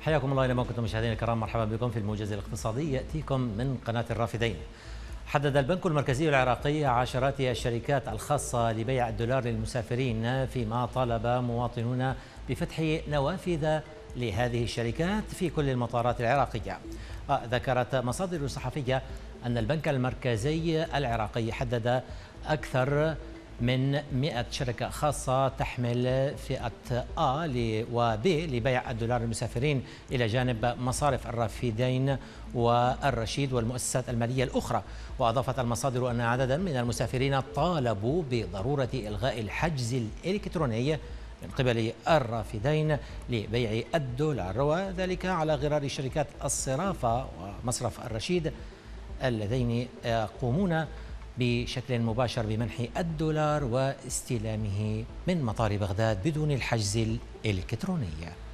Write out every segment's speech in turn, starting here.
حياكم الله أينما كنتم مشاهدينا الكرام، مرحبا بكم في الموجز الاقتصادي يأتيكم من قناة الرافدين. حدد البنك المركزي العراقي عشرات الشركات الخاصة لبيع الدولار للمسافرين، فيما طالب مواطنون بفتح نوافذ لهذه الشركات في كل المطارات العراقية. ذكرت مصادر صحفية أن البنك المركزي العراقي حدد أكثر من 100 شركة خاصة تحمل فئة A و B لبيع الدولار للمسافرين، إلى جانب مصارف الرافدين والرشيد والمؤسسات المالية الأخرى. وأضافت المصادر أن عددا من المسافرين طالبوا بضرورة إلغاء الحجز الإلكتروني من قبل الرافدين لبيع الدولار، وذلك على غرار شركات الصرافة ومصرف الرشيد اللذين يقومون بشكل مباشر بمنح الدولار واستلامه من مطار بغداد بدون الحجز الإلكتروني.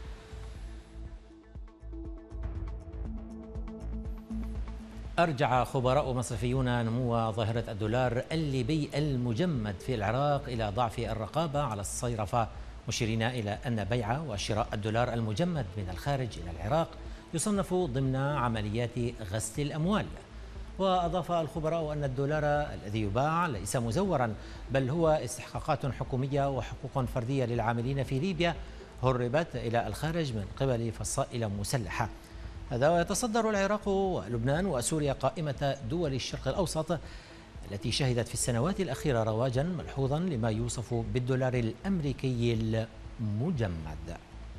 أرجع خبراء مصرفيون نمو ظاهرة الدولار الليبي المجمد في العراق إلى ضعف الرقابة على الصيرفة، مشيرين إلى أن بيع وشراء الدولار المجمد من الخارج إلى العراق يصنف ضمن عمليات غسل الأموال. وأضاف الخبراء أن الدولار الذي يباع ليس مزورا، بل هو استحقاقات حكومية وحقوق فردية للعاملين في ليبيا هربت إلى الخارج من قبل فصائل مسلحة. هذا ويتصدر العراق ولبنان وسوريا قائمة دول الشرق الأوسط التي شهدت في السنوات الأخيرة رواجا ملحوظا لما يوصف بالدولار الأمريكي المجمد.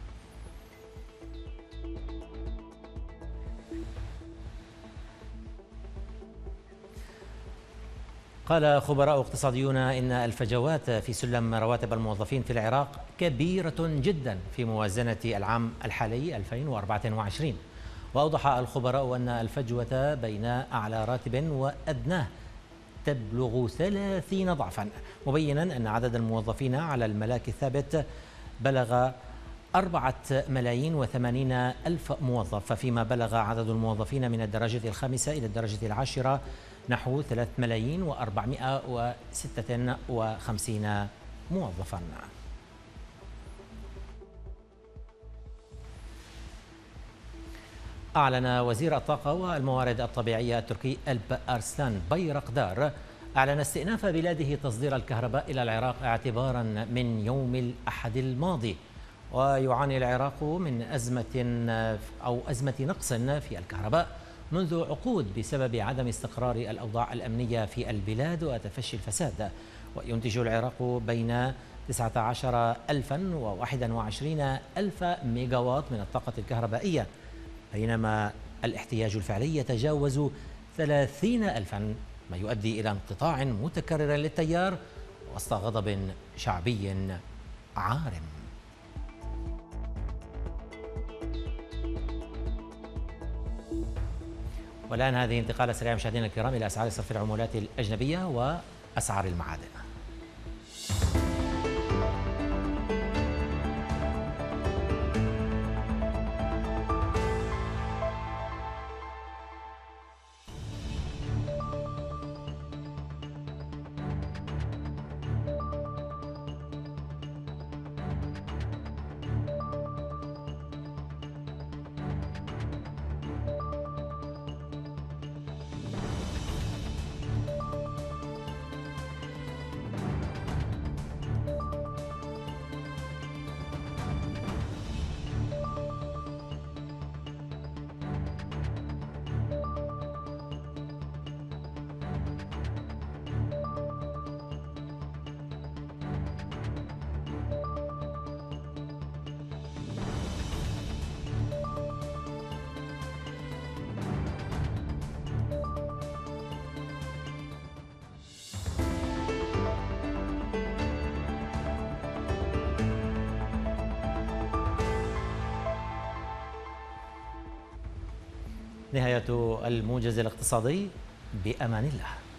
قال خبراء اقتصاديون إن الفجوات في سلم رواتب الموظفين في العراق كبيرة جدا في موازنة العام الحالي 2024. وأوضح الخبراء أن الفجوة بين أعلى راتب وأدناه تبلغ 30 ضعفا، مبينا أن عدد الموظفين على الملاك الثابت بلغ 4,080,000 موظف، فيما بلغ عدد الموظفين من الدرجة الخامسة إلى الدرجة العاشرة نحو 3,456,000 موظفا. أعلن وزير الطاقة والموارد الطبيعية التركي ألب أرسلان بيرقدار أعلن استئناف بلاده تصدير الكهرباء إلى العراق اعتبارا من يوم الأحد الماضي. ويعاني العراق من أزمة نقص في الكهرباء منذ عقود بسبب عدم استقرار الأوضاع الأمنية في البلاد وتفشي الفساد. وينتج العراق بين 19,000 و21,000 ميجاوات من الطاقة الكهربائية، بينما الاحتياج الفعلي يتجاوز 30,000، ما يؤدي إلى انقطاع متكرر للتيار وسط غضب شعبي عارم. والآن هذه انتقالة سريعة مشاهدينا الكرام إلى أسعار صرف العملات الأجنبية وأسعار المعادن. نهاية الموجز الاقتصادي، بأمان الله.